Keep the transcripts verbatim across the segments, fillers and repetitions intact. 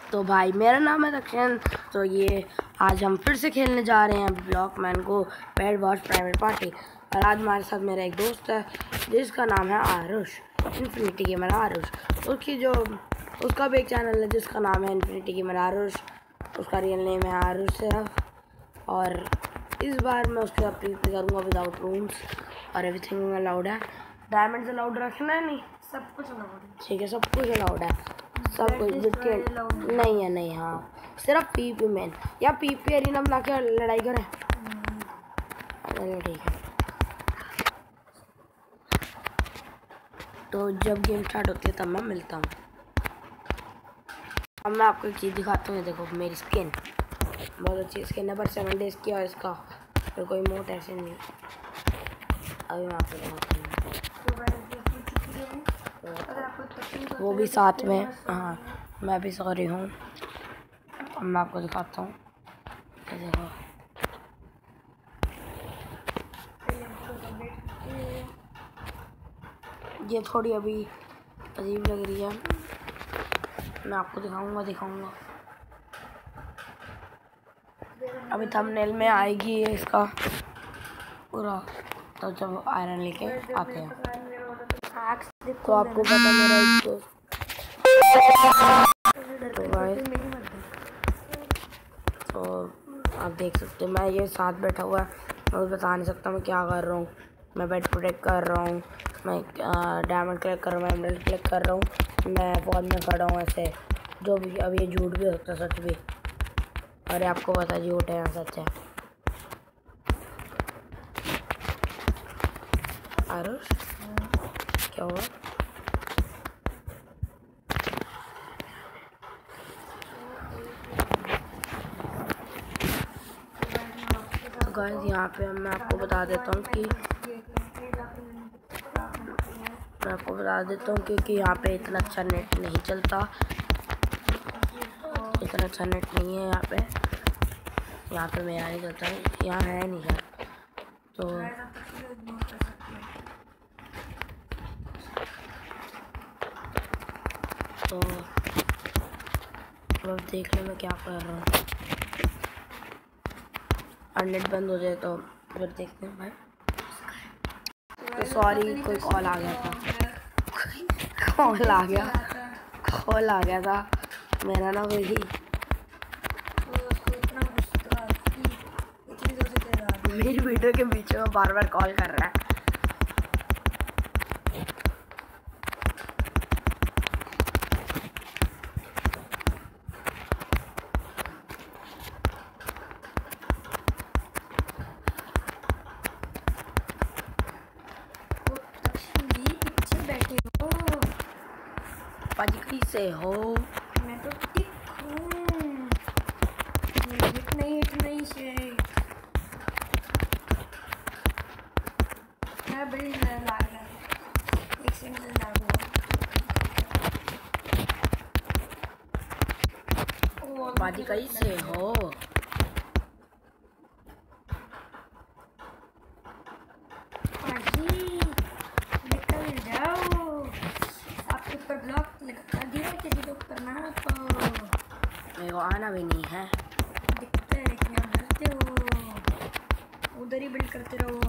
तो भाई मेरा नाम है दक्षिण। तो ये आज हम फिर से खेलने जा रहे हैं ब्लॉकमैन को पेड वॉर्स प्राइवेट पार्टी। और आज हमारे साथ मेरा एक दोस्त है जिसका नाम है आरुष, इन्फिनिटी गेमर आरुष। उसकी जो उसका भी एक चैनल है जिसका नाम है इन्फिनिटी गेमर आरुष। उसका रियल नेम है आरुष सिर्फ। और इस बार मैं उसके साथ प्री करूँगा विदाउट रूम्स और एवरीथिंग अलाउड है। डायमंड्स अलाउड रखना है, नहीं सब कुछ अलाउड है। ठीक है, सब कुछ अलाउड है, सब कुछ बिटकेट नहीं है। नहीं, हाँ सिर्फ पी पी मैन या पी पी एरिना बना के लड़ाई करें। चलो ठीक है। तो जब गेम स्टार्ट होती है तब मैं मिलता हूँ। अब मैं आपको एक चीज़ दिखाता हूँ। देखो मेरी स्किन बहुत अच्छी स्किन है, पर सेवन डेज की और इसका फिर कोई मोट ऐसे नहीं। अभी मैं आपको दिखाता हूँ, वो भी साथ में। हाँ मैं भी सॉरी हूँ। अब मैं आपको दिखाता हूँ। देखो ये थोड़ी अभी अजीब लग रही है, मैं आपको दिखाऊंगा दिखाऊंगा अभी थंबनेल में आएगी ये इसका पूरा। तो जब आयरन लेके आते हैं तो आपको पता मेरा एक दोस्त तो आप देख सकते हो मैं ये साथ बैठा हुआ है। मैं बता नहीं सकता मैं क्या कर रहा हूँ। मैं बेड प्रोटेक्ट कर रहा हूँ, मैं डायमंड क्लिक कर रहा हूँ, एमरल्ड क्लिक कर रहा हूँ, मैं फौज में खड़ा हूँ ऐसे। जो भी अब ये झूठ भी हो सकता है सच भी। अरे आपको पता है झूठ है या सच है। आरुष क्या हुआ? तो गाइस यहाँ पे मैं आपको बता देता हूँ कि मैं आपको बता देता हूँ क्योंकि यहाँ पे इतना अच्छा नेट नहीं चलता, इतना अच्छा नेट नहीं है यहाँ पे। यहाँ पे मेरा नहीं चलता, यहाँ है नहीं है। तो तो अब देख लो मैं क्या कर रहा हूँ। और नेट बंद हो जाए तो फिर देखते हैं भाई। तो सॉरी कोई कॉल आ गया था कॉल आ गया कॉल आ गया था मेरा ना वही मेरी वीडियो के बीच में बार बार कॉल कर रहा है। पाजी से हो मैं तो टिक हूँ, हिट नहीं हिट नहीं से मैं बड़ी लग रहा है। एक सेकंड लागू पाजी कैसे हो? पाजी निकल जाओ, आपके ऊपर ब्लॉक लगा दिया किसी के ऊपर ना तो मेरे को आना भी नहीं है। दिखता है कि आप डरते हो, उधर ही बिल्ड करते रहो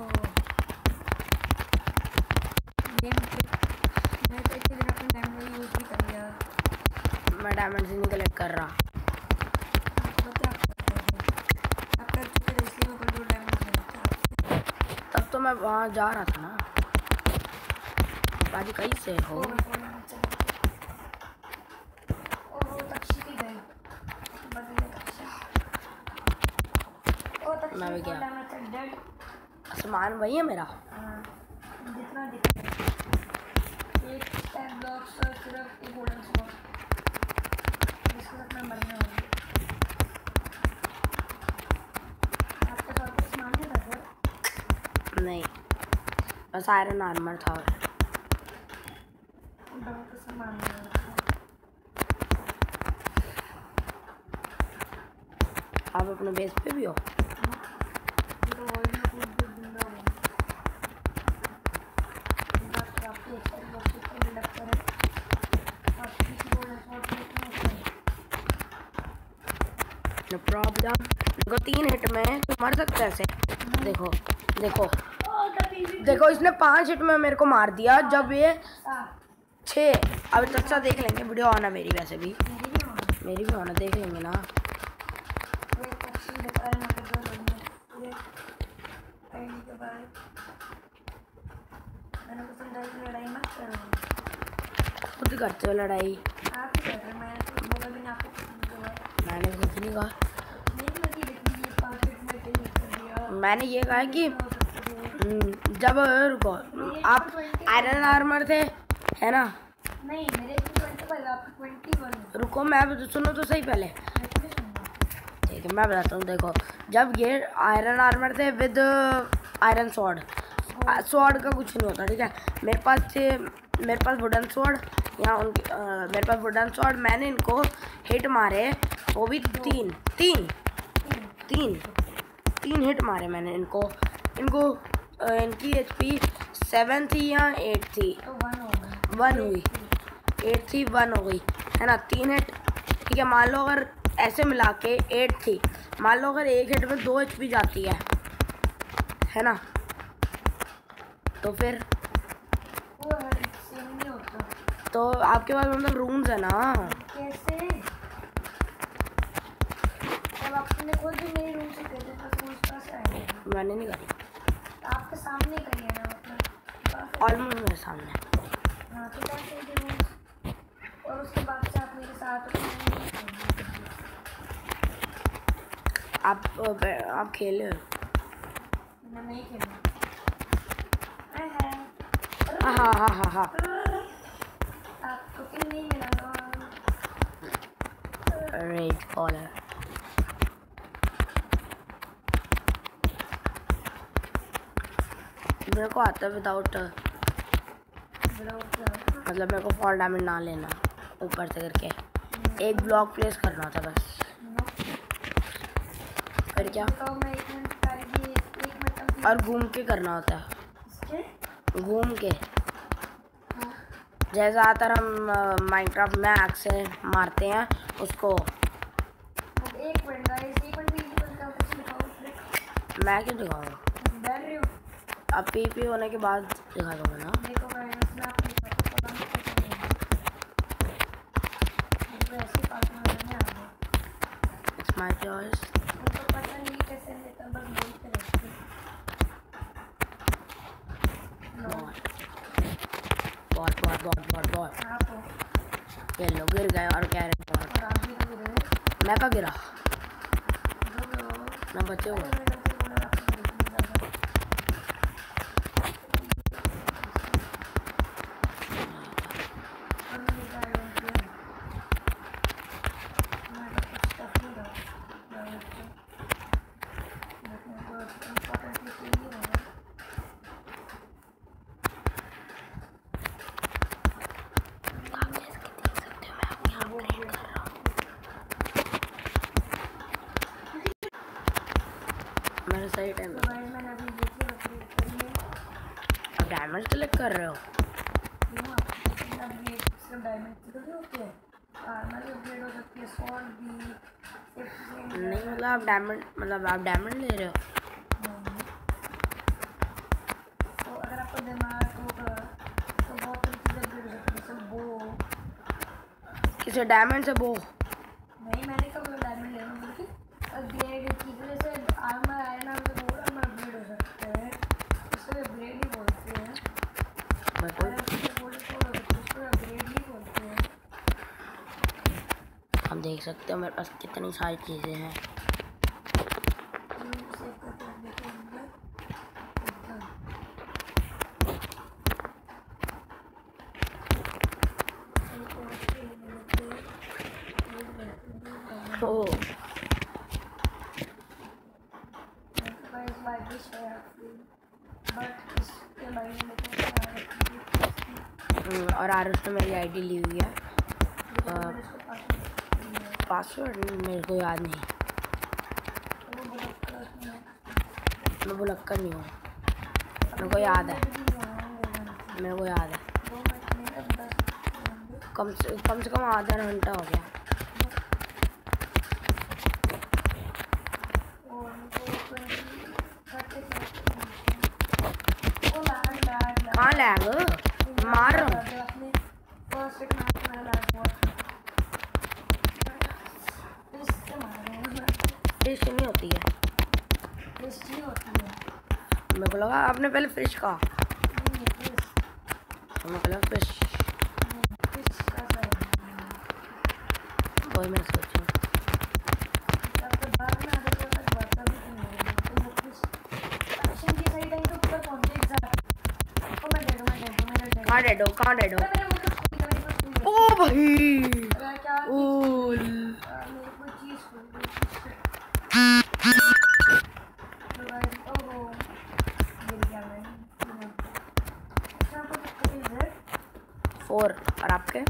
गेम पे। मैं तो इतने दिन अपने डायमंड यूज़ भी कर लिया। मैं डायमंड से नहीं कलेक्ट कर रहा। बता आप कर चुके थे इसलिए मैं दो डायमंड मिलता। तब तो मैं वहाँ जा रहा था ना। पाजी कैसे हो? मैं भी गया। आसमान वही है मेरा। जितना दिखता है एक स्टैक ब्लॉक से सिर्फ एक गोल्डन स्पॉट जिसके साथ मैं मरने वाली। आपके साथ कुछ सामान नहीं था सर? नहीं बस आयरन आर्मर था। बहुत सामान आप अपने बेस पे भी हो? No problem. देखो तीन हिट में तो मर सकते हैं ऐसे। देखो देखो देखो इसने पांच हिट में मेरे को मार दिया जब ये छः। अब अच्छा देख लेंगे, वीडियो ऑन है मेरी, वैसे भी मेरी भी ऑन है, देख लेंगे ना। खुद करते हो लड़ाई, मैंने कुछ नहीं कहा। मैंने ये कहा कि जब रुको आप आयरन आर्मर थे है ना? नहीं मेरे इक्कीस, रुको मैं सुनो तो सही पहले, ठीक है मैं बताता हूँ। देखो जब ये आयरन आर्मर थे विद आयरन स्वॉर्ड, स्वॉर्ड का कुछ नहीं होता, ठीक है। मेरे पास थे मेरे पास वुडन स्वॉर्ड, यहाँ उनकी मेरे पास वुडन स्वॉर्ड। मैंने इनको हिट मारे, वो भी तीन तीन तीन तीन हिट मारे मैंने इनको इनको आ, इनकी एच पी सेवन थी या एट थी, वन हुई, एट थी वन हो गई है ना, तीन हिट, ठीक है। मान लो अगर ऐसे मिला के एट थी, मान लो अगर एक हिट में दो एच पी जाती है है ना, तो फिर तो आपके पास मतलब रूम्स है ना? कैसे? जब आपने खुद भी मेरे रूम से गए थे तो रूम पास आए। मैंने नहीं करी, आपके सामने करी है ना, मतलब ऑलमोस्ट मेरे सामने। हाँ तो कैसे थे रूम, और उसके बाद से आप मेरे साथ आप आप खेले हो? मैं नहीं खेला। हाँ हाँ हाँ हाँ हाँ आपको क्यों नहीं मिला? रेड कॉलर मेरे को आता है विदाउट, मतलब मेरे को फॉल डैमेज ना लेना, ऊपर से करके एक ब्लॉक प्लेस करना था बस। फिर क्या? और घूम के करना होता है, घूम के, जैसा आतर हम माइनक्राफ्ट में आग से मारते हैं उसको। एक मिनट गाइस, एक मिनट भी कुछ दिखाओ। मैं क्यों दिखाऊंगा? डर रही हो? अब पी पी होने के बाद दिखा दूंगा ना। देखो गाइस मैं आपको पता नहीं ऐसे पास में आ गया। It's my choice. मुझे पता नहीं कैसे लेता, बस बोलते रहते हैं। बहुत बहुत बहुत बहुत बहुत आप हो, ये लोग गिर गए और कह रहे बहुत। और आप भी तो गिरे हो। मैं कहाँ गिरा? जो हो, मैं बचे हुए। मेरे से बोला आपको देखने जाना। और मुझे क्या है कि मैं तो कुछ टफ नहीं रहा। मैं तो इम्पोर्टेंटली चाहिए होगा। मेरा सही टाइम तो गाइस मैंने अभी देखी अपडेट करी है। अब डायमंड सेलेक्ट कर रहे हो? क्यों अपडेट सिर्फ डायमंड की थोड़ी होती है, आर्मर अपग्रेड हो सकती है, स्वॉर्ड भी, सिर्फ नहीं मतलब आप डायमंड मतलब आप डायमंड ले रहे हो? तो अगर आपको दिमाग होगा तो बहुत सारी चीज़ें अपग्रेड हो सकती है, जैसे वो। किसे डायमंड से वो? नहीं मैंने कब डायमंड ले रहा हूँ, बल्कि अपग्रेड की जैसे आर्मर आया ना, तो वो आर्मर अपग्रेड हो सकते हैं, उसको अपग्रेड ही बोलते हैं। मैं कोई उसको अपग्रेड ही बोलते हैं। हम देख सकते हो मेरे पास कितनी सारी चीज़ें हैं। ओ और आरुष ने मेरी आईडी ली हुई है, पासवर्ड मेरे को याद नहीं, मैं भुलक्कड़ नहीं हूँ, मेरे को याद है, मेरे को याद है। कम से कम से कम आधा घंटा हो गया। फिश नहीं होती है। फिश नहीं होती है। मेरे को लगा आपने पहले फिश कहा। नहीं फिश। मेरे को लगा फिश। फिश का सर। वही मैं सोचूं। जब तक बाहर ना आने तक बढ़ता भी नहीं है। तो वो फिश एक्शन की सही टाइम तो ऊपर पहुंचे एग्जैक्ट। ओ मैं डेड हूं, मैं डेड हूं, मैं डेड हूं। कहाँ डेड हो, कहाँ डेड हो? मेरे मुंह पे स्कूल मेरे पास स्कूल। ओ भाई अरे क्या ओ मेरे को चीज खोल तो गाइस ओहो गिर गया मैं। अच्छा आपको कितने है? फोर। और आपके?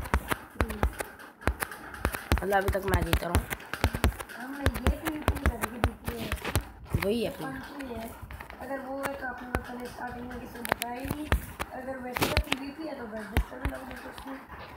मतलब अभी तक मैं जीत रहा हूँ। हम ये भी नहीं करेंगे देखिए। वही है अपनी। पंची है। अगर वो है तो आपने वो पहले स्टार्टिंग में किसी ने बताया ही नहीं। अगर वैसे का पीवीपी है तो बस जिससे भी लोग देखो उसमें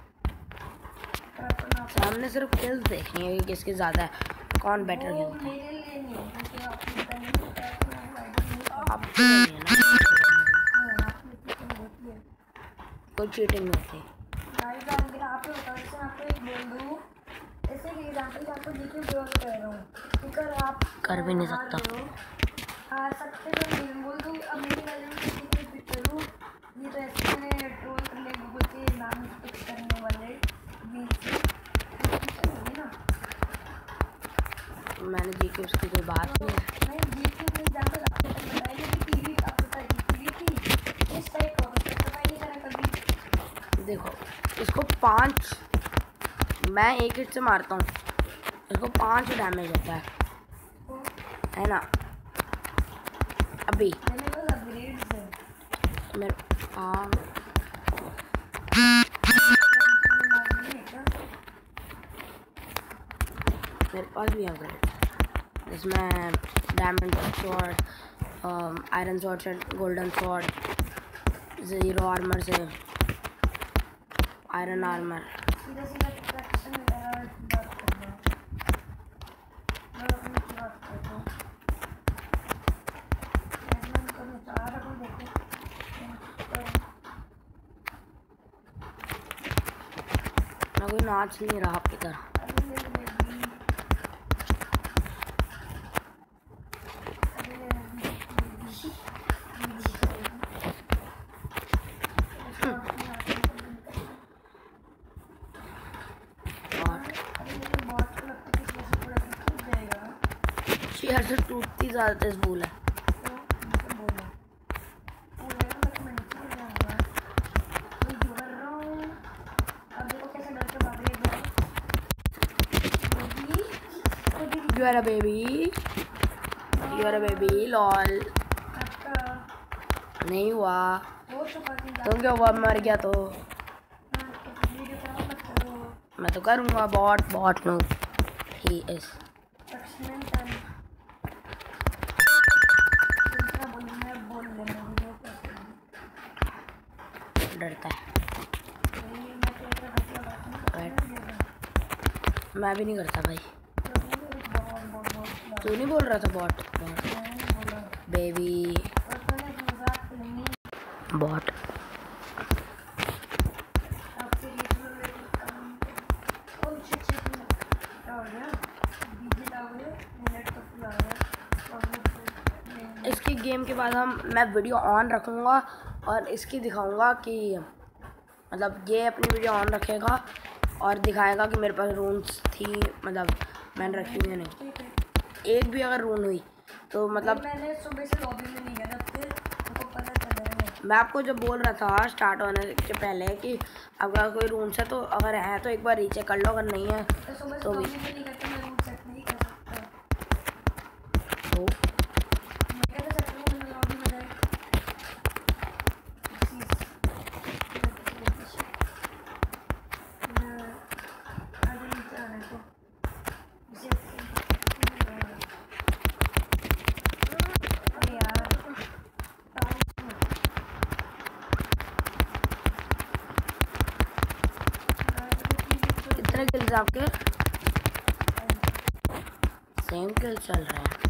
सामने सिर्फ किल्स देखनी है कि किसकी ज़्यादा है, कौन बेटर वो खेलता है। मेरे लिए नहीं है क्योंकि आपने पहले नहीं बताया कि मैं आईडी नहीं आपको नहीं है ना, हाँ आपने चीटिंग होती है। कोई चीटिंग नहीं होती। गाइस आप मेरा आप बताओ जैसे आपको एक बोल दूँ ऐसे एक एग्जांपल आपको देखिए बोल कह रहा हूँ ठीक है आप कर भी नहीं हार सकता। रहे हो, हार सकते तो नहीं बोल दूँ अब मेरी वैल्यू में किसी को पिक करूँ ये तो ऐसे में ट्रोल करने गूगल के नाम पिक करने वाले बीच होगी ना। मैंने देखी उसकी कोई बात तो नहीं है। मैं जीती को एग्जांपल आपको बताइए कि टीवी आप बताइए टीवी थी इस टाइप का उसका ट्राई नहीं करा कभी। देखो इसको पाँच, मैं एक हिट से मारता हूँ, इसको पाँच डैमेज होता है है ना। अभी मैंने बस अपग्रेड्स है मेरे हाँ मेरे पास भी अपग्रेड इसमें डायमंड स्वॉर्ड, आयरन स्वॉर्ड से गोल्डन स्वॉर्ड, ज़ीरो आर्मर से आयरन आर्मर। सीधा सीधा ट्रैक्शन वगैरह बात कर रहा हूँ मैं अपनी की बात करता हूँ मैं करूँ चाह रहा हूँ देखो मैं कोई नाच नहीं रहा आपकी तरह। अभी मेरी बेबी अभी मेरी यार से टूटती ज़्यादा तेज भूल है। You are a baby, you are a baby, lol। नहीं हुआ तो क्या हुआ, मर गया तो मैं तो करूँगा bot bot no he is डरता है। मैं भी नहीं करता भाई। तू नहीं बोल रहा था बॉट बेबी बॉट। इसकी गेम के बाद हम मैं वीडियो ऑन रखूँगा और इसकी दिखाऊँगा कि मतलब ये अपनी वीडियो ऑन रखेगा और दिखाएगा कि मेरे पास रून्स थी, मतलब मैंने रखी हुई नहीं। एक भी अगर रून हुई तो मतलब मैंने सुबह से लॉबी में नहीं गया फिर आपको पता चला है। मैं आपको जब बोल रहा था स्टार्ट होने के पहले कि अगर कोई रूम्स है तो अगर है तो एक बार रीचेक कर लो, अगर नहीं है तो सुबह तो भी नहीं करता मैं रूम सेट नहीं कर सकता तो मैं कैसे सेट करूं मैं लॉबी में जाए कितने किल्स आपके? सेम किल चल रहे हैं।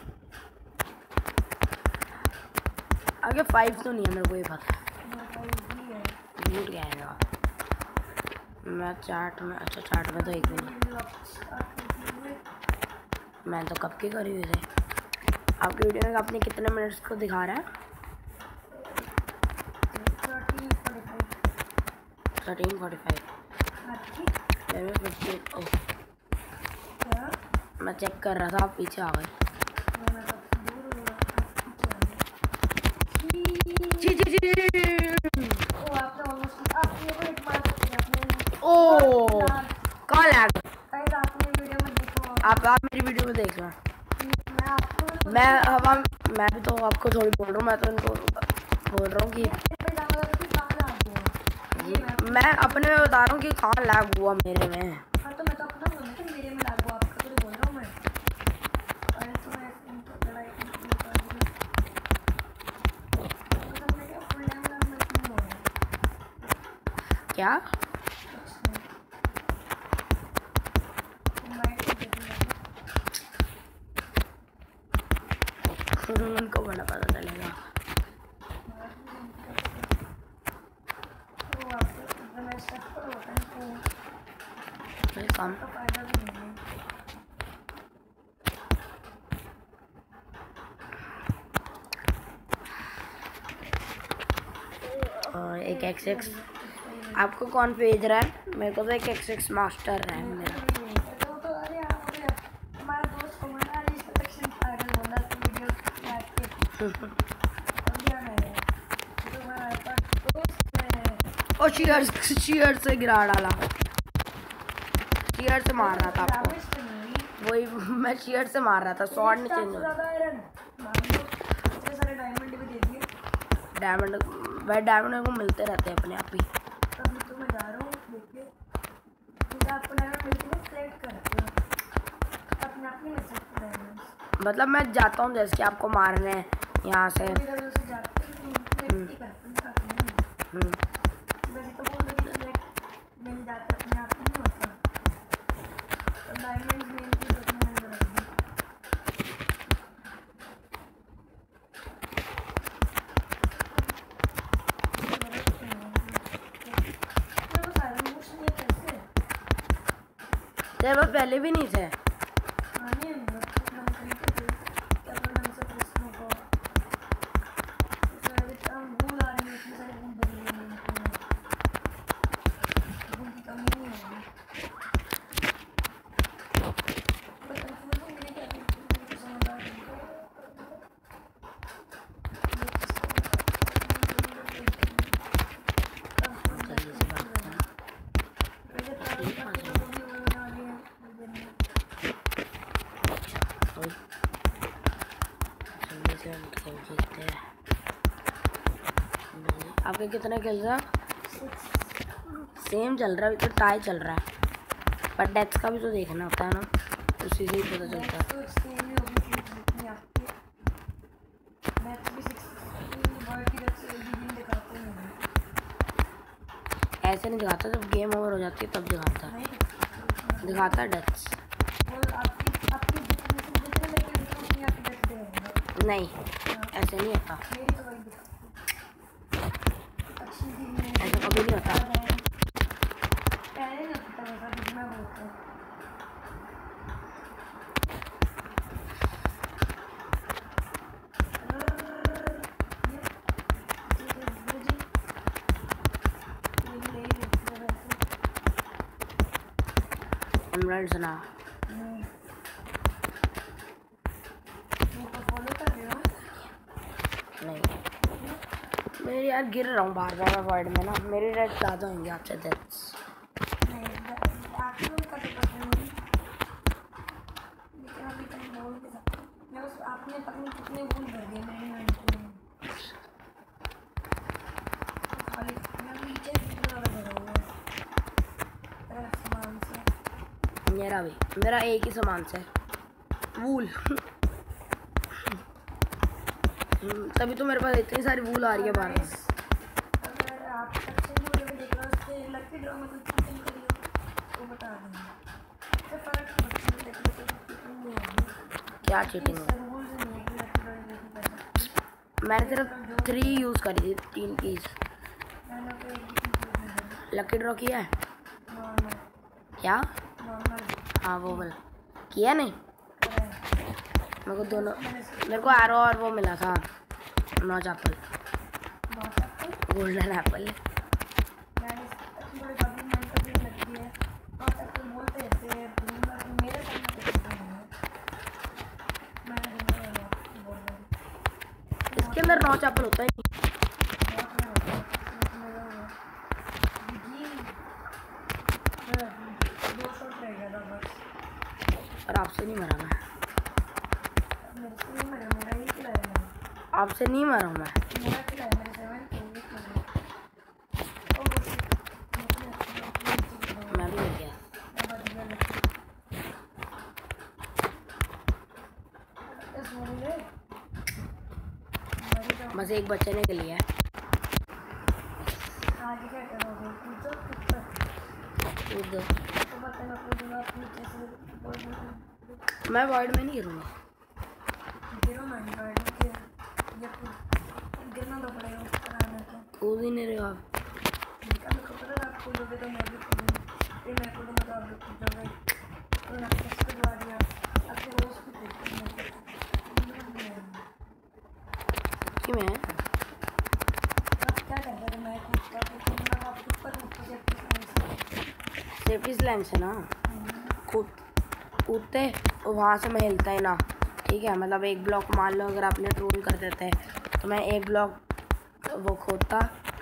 आगे फाइव तो नहीं है, मेरे को ये पता है। झूठ क्या है यार, मैं चार्ट में अच्छा चार्ट में तो एक भी नहीं। मैं तो कब की करी हुई थी। आपकी वीडियो में आपने कितने मिनट्स को दिखा रहा है? Thirteen forty five. मैं चेक कर रहा था, आप पीछे आ गए। जी जी जी ओ कहाँ लैग? आप आप मेरी वीडियो में देख रहे हैं। मैं हवा मैं भी तो आपको थोड़ी बोल रहा हूँ। मैं तो इनको बोल रहा हूँ कि मैं अपने में बता रहा हूँ कि कहाँ लैग हुआ मेरे में। हाँ तो मैं तो अपना बोल रहा हूँ मेरे में लैग हुआ, आपका तो बोल रहा हूँ मैं। अरे तो मैं इनको लड़ाई की क्या फुल टाइम का मैं क्यों बोल रहा हूँ? क्या उनको बड़ा पता चलेगा। काम और एक एक्स एक्स आपको कौन भेज रहा है? मेरे को तो एक एक्स एक्स मास्टर है मेरा। और शीयर शीयर से गिरा डाला। शीयर से मार रहा था आपको। वही मैं शीयर से मार रहा था। शॉट नहीं चेंज हो डायमंड। वह डायमंड को मिलते रहते हैं अपने आप ही। तो मैं जा रहा हूँ देखिए, आपको डायमंड मिलते हैं सेलेक्ट करते हो अपने आप ही मिल सकते हैं। मतलब मैं जाता हूँ जैसे कि आपको मारने हैं यहाँ से। तेरे पास पहले भी नहीं थे। आपके कितने खेल रहा? सेम चल रहा है, तो टाई चल रहा है। पर डेथ का भी तो देखना होता है ना, उसी से ही पता चलता है। ऐसे नहीं दिखाता, जब गेम ओवर हो जाती है तब दिखाता है। दिखाता है डेथ्स। नहीं ऐसे नहीं होता, ऐसा कभी नहीं होता। एमराल्ड सुना नहीं। मेरे यार गिर रहा हूँ बार बार वर्ड में ना, मेरी रेड ज़्यादा होंगे आपसे डेथ्स। आपने पता कितने भूल भर दिए मैंने। मेरा भी मेरा एक ही सामान से वूल। तभी तो मेरे पास इतनी सारी वूल आ रही है बार बार। अगर आप अच्छे वीडियो में देख रहे हो उसके लकी ड्रॉ में कुछ चीटिंग करी हो तो बता देना, तो फर्क क्या चीटिंग है? मैंने सिर्फ थ्री यूज़ करी थी, तीन कीज। लकी ड्रॉ किया है क्या? हाँ वो वाला किया नहीं। मेरे को दोनों, मेरे को एरो और वो मिला था नॉच एप्पल, गोल्डन एप्पल। इसके अंदर नॉच एप्पल होता है और आपसे नहीं मरा मैं, आपसे नहीं मरा मैं। मैं भी हो गया। बस एक बच्चे ने के लिए मैं वाइड में नहीं गिरूँगा। कूद ही नहीं रहे आप। मैं सेफ्टी स्लैम से ना कूद कूदते और वहाँ से मैं हिलता ही ना, ठीक है। मतलब एक ब्लॉक मान लो अगर आपने ट्रोल कर देते हैं तो मैं एक ब्लॉक वो खोदता,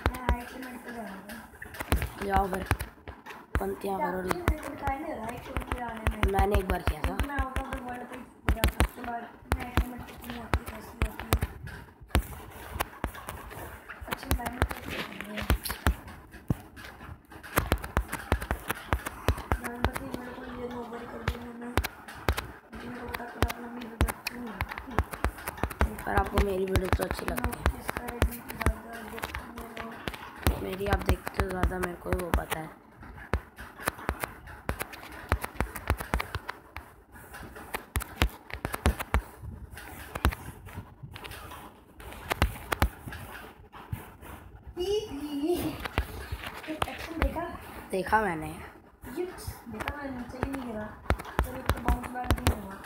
जाओ फिर पंक्तियाँ करो। मैंने एक बार किया था। पर आपको मेरी वीडियो तो अच्छी लगती है, मेरी आप देखते हो ज़्यादा, मेरे को वो पता है। देखा देखा मैंने देखा मैं नीचे ही नहीं गिरा, तो एक तो बाउंस बैक नहीं हुआ।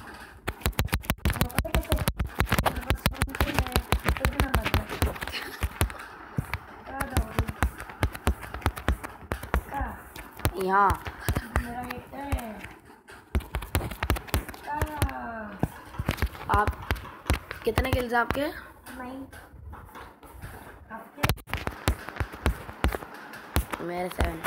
यहाँ आप कितने किल्स आपके? नहीं आपके? मेरे सेवन।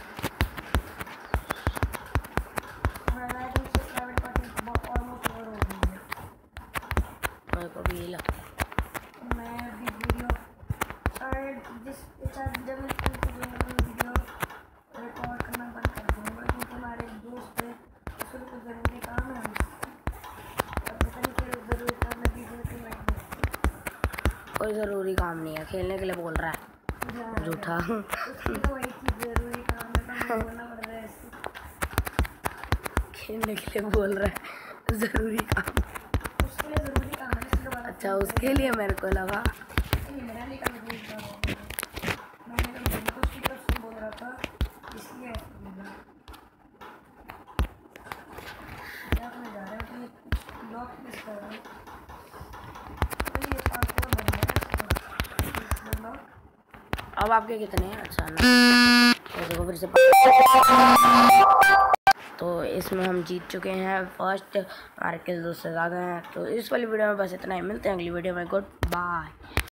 मेरे को भी लगता है। मैं भी वीडियो और जिस जब वीडियो रिकॉर्ड करना बंद कर दूँगा क्योंकि हमारे दोस्त है उसको कुछ ज़रूरी काम है, और पता नहीं फिर ज़रूरी काम में वीडियो की लाइक कोई ज़रूरी काम नहीं है, खेलने के लिए बोल रहा है झूठा। तो वही चीज़ ज़रूरी काम है, बोलना पड़ रहा है, खेलने के लिए बोल रहा है ज़रूरी काम, उसके लिए ज़रूरी काम है। अच्छा उसके लिए मेरे को लगा मेरा नहीं काम बोल रहा था इसलिए जा रहा है ब्लॉक मिस कर रहा हूँ। अब आपके कितने हैं? अच्छा ना तो देखो फिर से तो इसमें हम जीत चुके हैं फर्स्ट, हमारे किल दो से ज़्यादा हैं। तो इस वाली वीडियो में बस इतना ही, मिलते हैं अगली वीडियो में, गुड बाय।